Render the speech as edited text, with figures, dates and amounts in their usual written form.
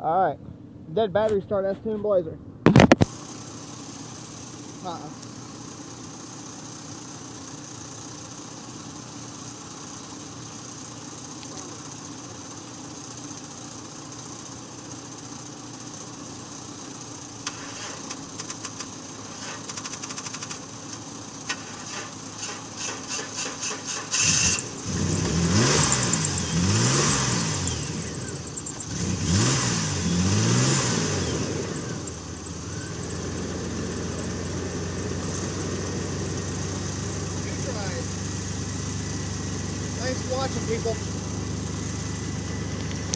Alright. Dead battery start S10 Blazer. Thanks for watching, people.